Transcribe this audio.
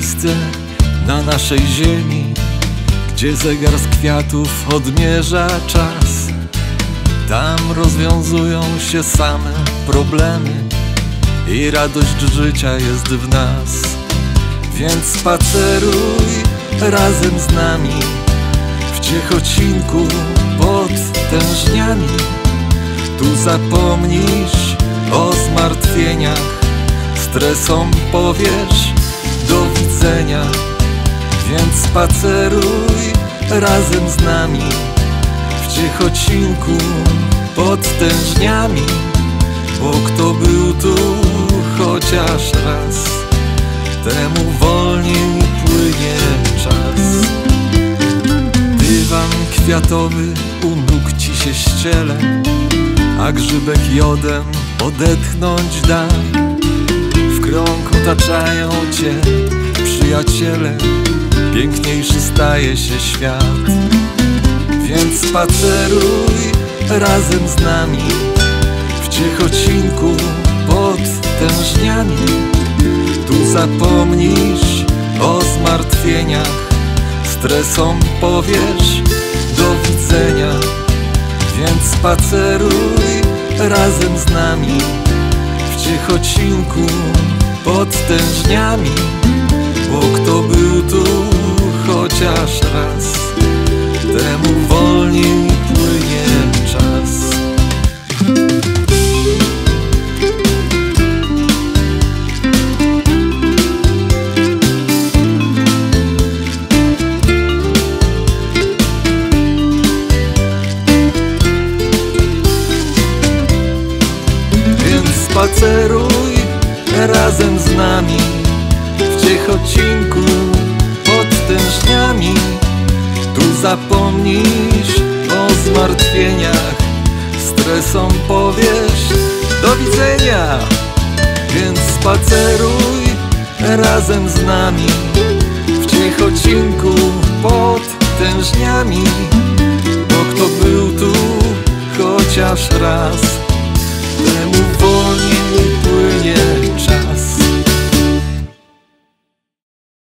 miejsce na naszej ziemi, gdzie zegar z kwiatów odmierza czas. Tam rozwiązują się same problemy i radość życia jest w nas. Więc spaceruj razem z nami w Ciechocinku pod tężniami. Tu zapomnisz o zmartwieniach, stresom powiesz do widzenia. Więc spaceruj razem z nami w Ciechocinku pod tężniami, bo kto był tu chociaż raz, temu wolniej płynie czas. Dywan kwiatowy u nóg ci się ściele, a grzybek jodem odetchnąć da. W krąg otaczają cię przyjaciele, piękniejszy staje się świat. Więc spaceruj razem z nami w Ciechocinku pod tężniami. Tu zapomnisz o zmartwieniach, stresom powiesz do widzenia. Więc spaceruj razem z nami w Ciechocinku pod tężniami, bo kto był tu chociaż raz, temu wolniej płynie czas. Więc spaceruj razem z nami w Ciechocinku pod tężniami. Tu zapomnisz o zmartwieniach, stresom powiesz do widzenia. Więc spaceruj razem z nami w Ciechocinku pod tężniami, bo kto był tu chociaż raz, temu wolniej płynie